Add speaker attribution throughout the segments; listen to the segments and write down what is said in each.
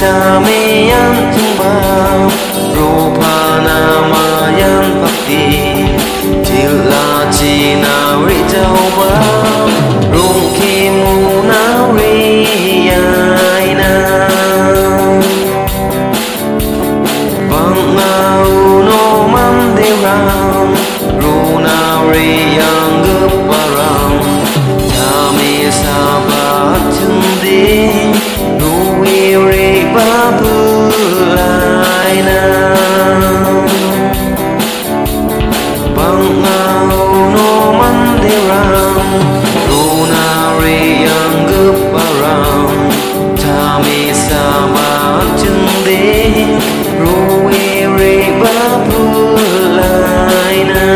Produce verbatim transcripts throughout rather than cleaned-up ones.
Speaker 1: Samiyan tumbang rupa namayan bakti Tila china ritau bang Rungki munawi yaina Bang nauno mandirang Runari yang geparang Kami sabat tundi Nuwiri babulaina Bang nauno mandirang Runari yang geparang Kami sabat tundi Nuwiri babulaina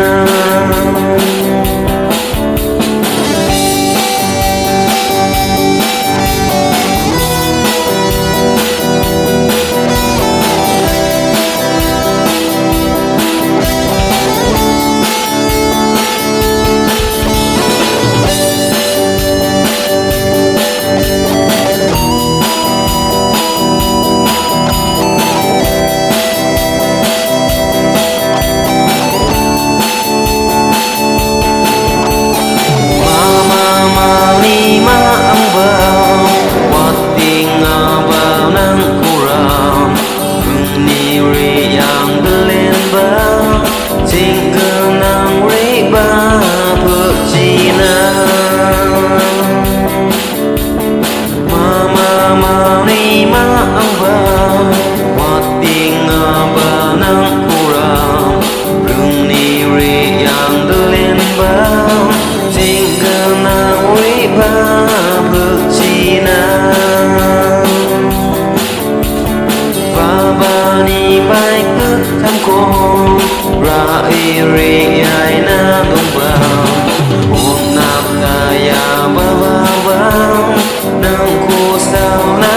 Speaker 1: Ra iri aina numbang Unap kaya bababang Nang kusau na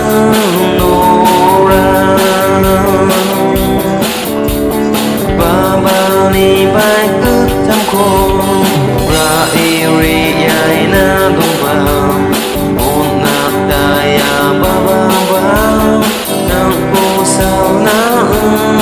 Speaker 1: nurang Babani baik ketamkong Ra iri aina numbang Unap kaya bababang Nang kusau na